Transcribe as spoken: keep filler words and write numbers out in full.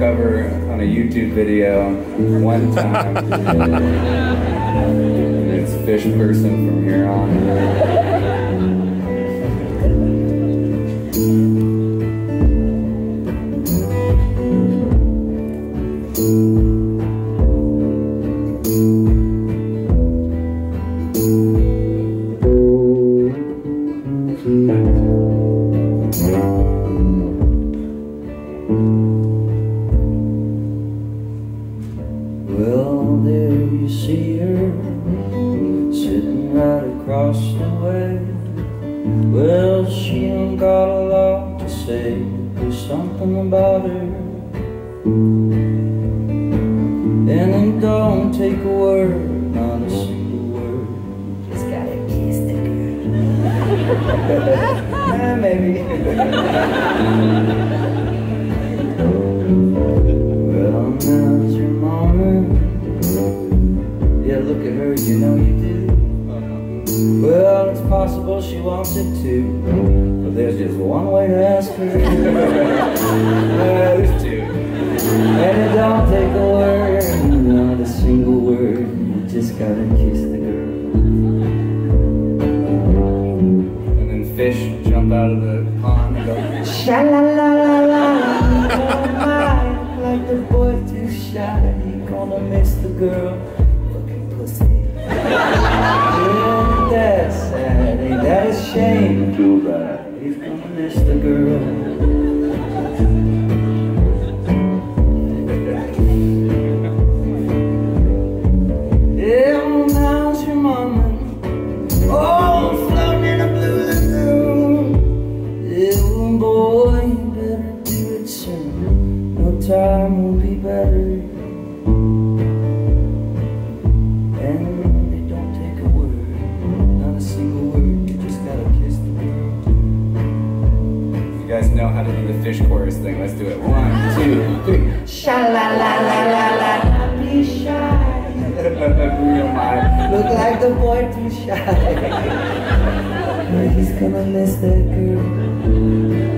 cover on a YouTube video one time. It's Fish Person from here on. Well, there you see her, sitting right across the way. Well, she ain't got a lot to say, there's something about her. And it don't take a word, not a single word. Just gotta kiss the girl. Ah, maybe. Well, now's your moment. Yeah, look at her, you know you do. Well, it's possible she wants it too, but there's just one way to ask her. There's two. And it don't take a word, not a single word. You just gotta kiss the girl. And then fish jump out of the pond and go, Sha-la-la-la-la, oh my, like the boy too shy, he gonna miss the girl, fucking pussy. Yeah, that's sad, ain't that a shame? Too bad, he's gonna miss the girl. Yeah, now's your moment. Oh, floating in a blue lagoon. Yeah, boy, you better do it soon. No time will be better. And it don't take a word, not a single word. You just gotta kiss the girl. you guys know how to do the fish chorus thing. Let's do it. One, two, three. Sha-la-la-la-la-la, be shy. Real mind. Look like the boy too shy. But he's gonna miss that girl.